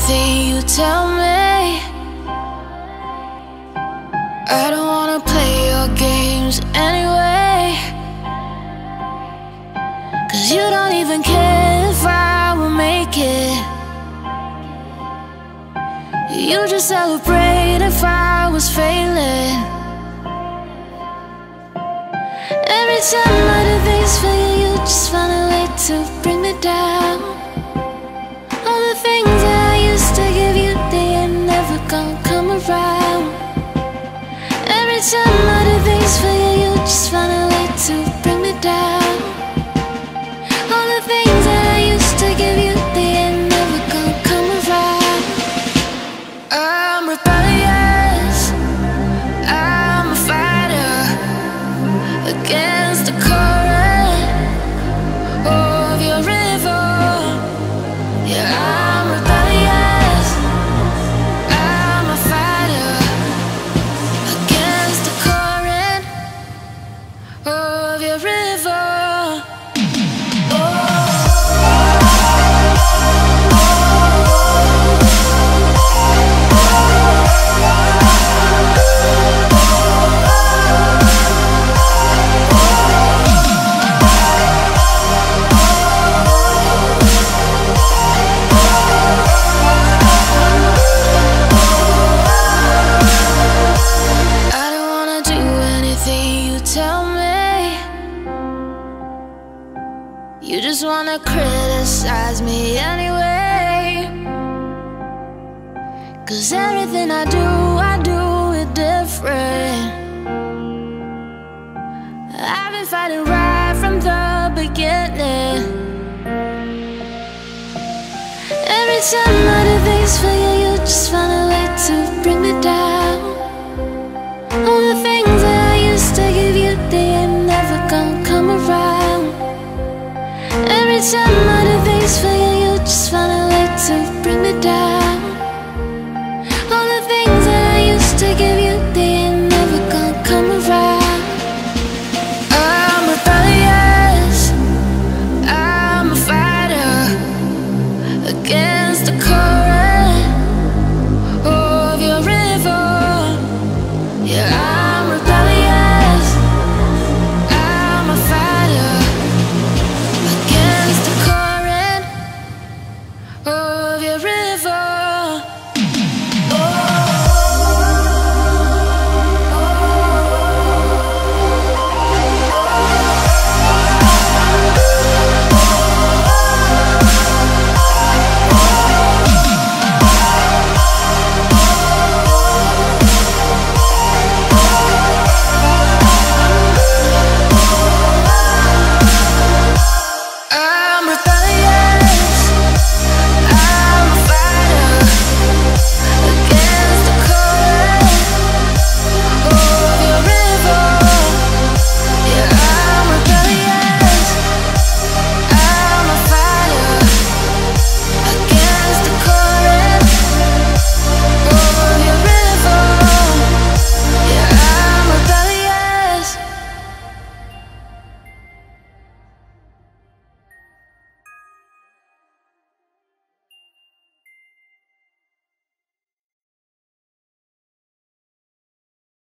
anything you tell me. I don't wanna play your games anyway, 'cause you don't even care if I will make it. You just celebrate if I was failing. Every time I do things for you, you just find a way to bring me down. All the things that I used to give you, they ain't never gonna come around. Every time I do things for you, you just find a way to bring me down. All the things that I used to give you, they ain't never gonna come around. I'm rebellious, I'm a fighter against the current of your river. Yeah, I'm rebellious, I'm a fighter against the current of your river. Tell me, you just wanna criticize me anyway, 'cause everything I do it different. I've been fighting right from the beginning. Every time I do things for you, you just find a way to bring me down. All the things that I used to give you, they ain't never gonna come around. Every time I do things for you, you just find a way to bring me down. All the things that I used to give you, they ain't never gonna come around. I'm rebellious, I'm a fighter against the current